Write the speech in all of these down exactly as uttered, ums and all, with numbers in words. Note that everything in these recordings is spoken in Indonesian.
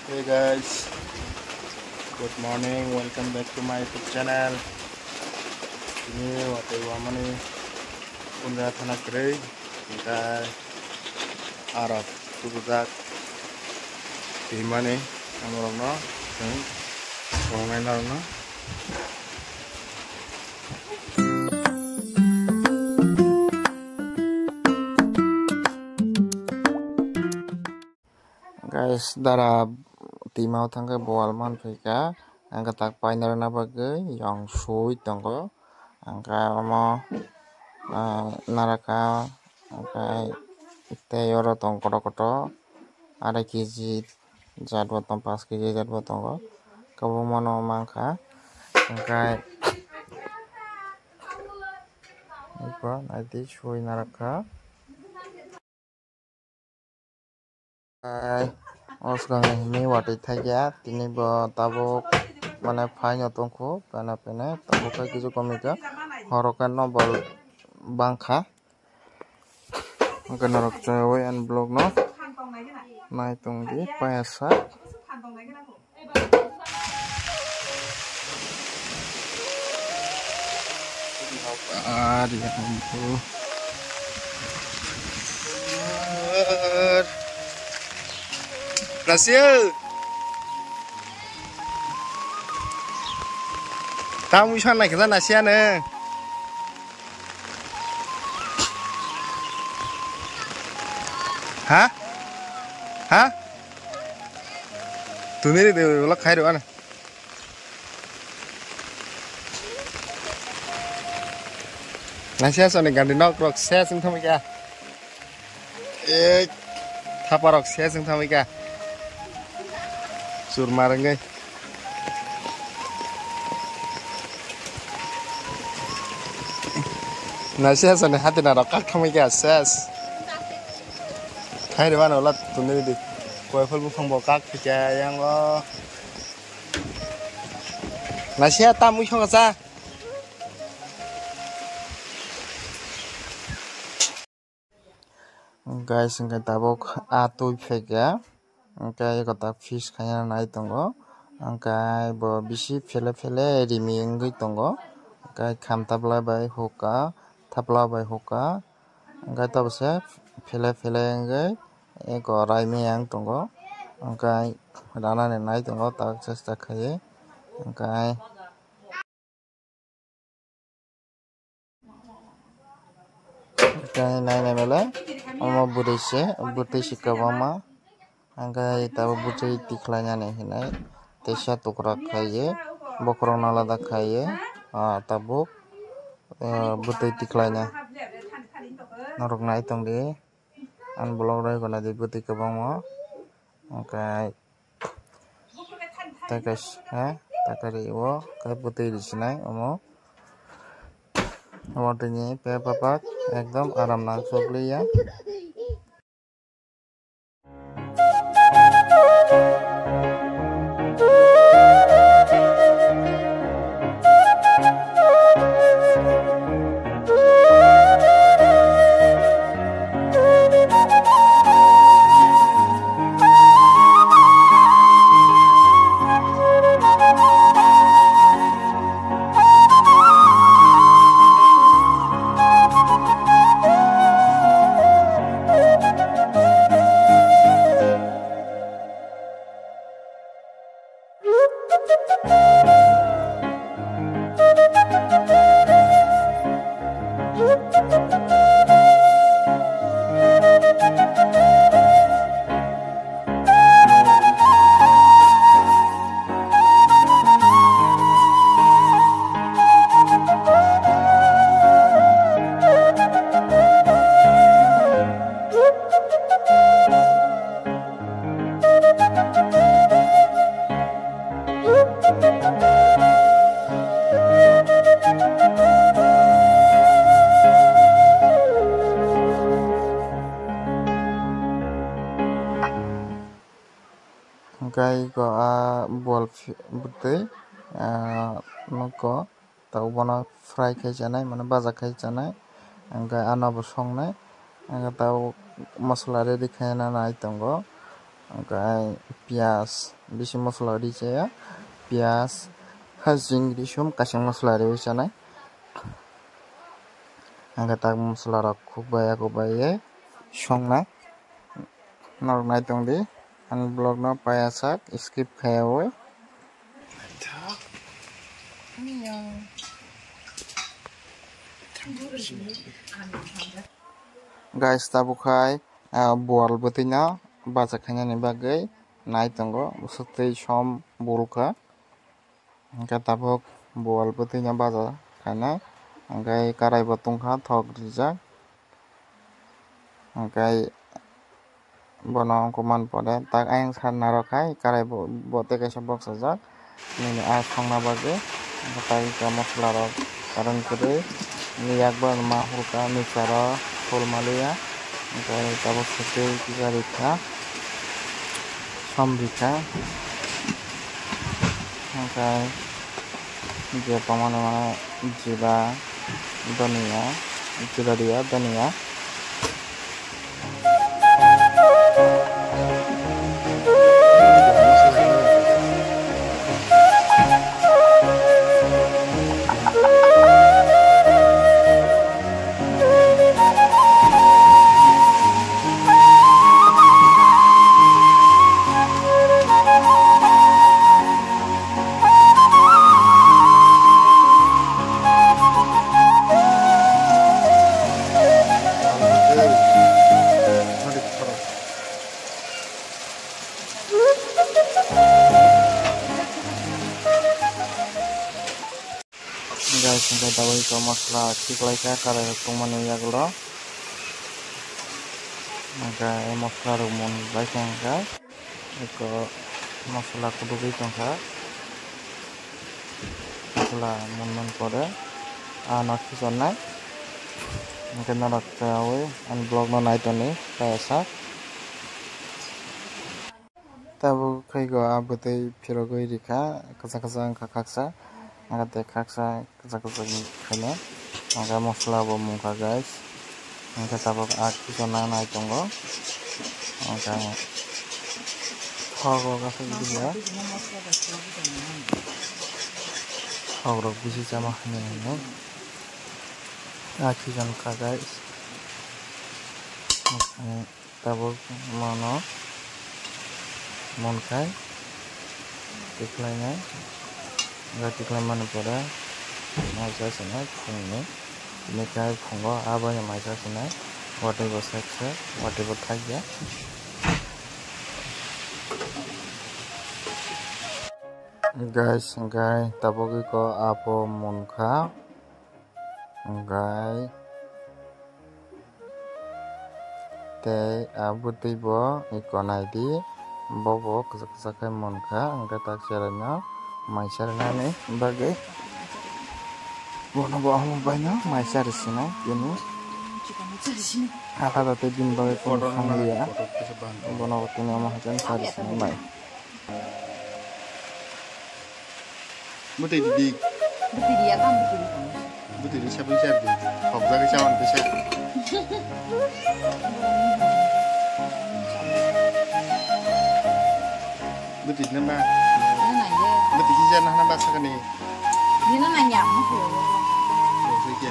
Hey guys, good morning. Welcome back to my YouTube channel. Ini waktu wamani punja thana kray, kita Arab tubuzak timane amorongno, jeng songnai narongno. Guys, darah timau tangga boal man pika angka tak painer na bagai yang sui tanggo angka mo naraka angka ite yoro tong koto koto ada kiji jadwa tong pas kiji jadwa tanggo kabo mono mangka angka ipa nanti sui naraka Osgang ini wadah thaya tini bo tabuk mana fine otongku karena pene tabuk kayak gitu komika horokan nobel bangka maka norok cewek and blog no naik tunggi payasa ah dia ampun Brasil. Tamu sana kita nasiane. Hah? Hah? Tu ni dia ulak khai doa na. Nasia sana ganti nok rok saya sing thamika. Eh, thaparok saya sing thamika. Sur marengai nasi sana hati nara kak kami ke asas kai dewan olat tunai di kue ful bufang bokak kita yang lo nasi tamu siapa sa guys enggak tabok atu fega angkai kota fish kaya nai tonggo angkai bo bisi fele fele rimi ngui tonggo angkai kham tabla bai hoka tabla bai hoka angkai tabse fele fele ngai eko raimi yang tonggo angkai rana ne nai tonggo tak chesta khaye angkai angkai nai nai mele omo budese budese kabama angkai tahu bucai tiklanya nih ini tesya tukrak kaya bokrong nalada kaya ah tabuk bucai tiklanya norok naik tong di an belum rai kena di bucai kebang mo angkai takas ha takari wo kai bucai di sini omo waktunya pepapak ekdom aram nang sokli ya angkai ko a bol butte noko tau bono fry khai janai mane baja khai janai angkai ana bo songnai angkai tau masala ready khai na nai tongo angkai pias bisi mosla rijaya piyas hajing risum kasing mosla rewi sanai angka tak mosla rok kubaya kubaya songnai nok nai tongdi an blog no payasak skip khayawe guys tabukai boal butina baja khainani bagui nai tongo sutui som bulka angka tabuk boal butina baja khaina angkai karai bo tungkha thok rijak angkai bono kuman pore tak ayang san narokai karai bo bote kaisa box ajak nini a songna bagui tai ka mosla rok karon kuri niyak bo ma hulka micharo ful malia angkai tabuk sutui kisa rikha som rikha angkai je pamane mane jira dania jira dia dania guys angkai dawai ko mosla tiklaika karai tungmani yagulo angkai mosla rok mon baika angkai eko mosla kudugi tongkha mosla mon mon pore anak kisonai angkai narak tawe an blog no naitoni payasak tabu khaigo abutei phirogoi rikha kasa kasa angka kaksa angkate kaksa kasa kasa khaine angka mosla bo mungka guys angka tabuk ak kisona nai tongo angka thogo kasa dia thog bisi jama khane no ak kison kha guys tabuk mono monkai tiklainai angka tiklai mani pore maisa sinai phungni nikai phungo abo ya maisa sinai wate bo sekse wate bo thaiya guys angkai tabogi ko apo monkha angkai te abutui bo ikonai di bobo kasa kasa kai monkha angkai tak serana maisar nani bagai bono bo amu baino maisar sinai ini ala date din bagai kon khangya bono tini ama hajan sar sinai mai Buti di Buti dia kan buti. buti di siapa siapa di kok lagi cawan bisa buti nama Ini nanya. buti hijau nah nama sakit nih Ini nanya mu. sedikit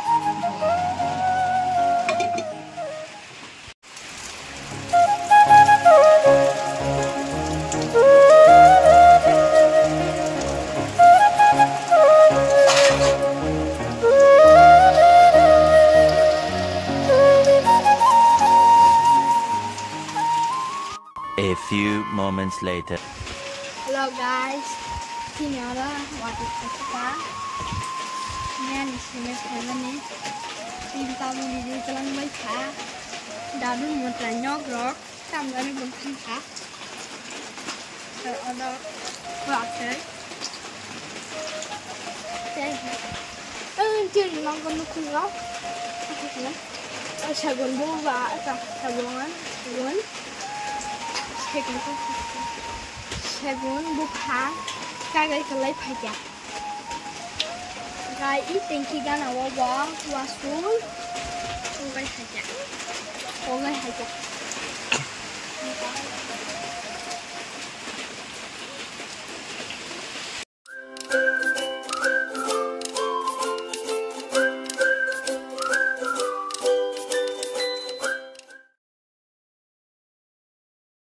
A few moments later. Hello guys, ini ada waktu kita. Ini sini sekarang nih. Tim tamu di jalan baiklah. Dalam muter nyogrok, kamera ini bukan kah? Ada water. Eh, jadi nongkrong nongkrong. Sabun boba, sabungan, sabun. Segun bukan kagai kelai pajak. Gai tinggi kan awal wasul, kagai pajak, kagai pajak. Bye.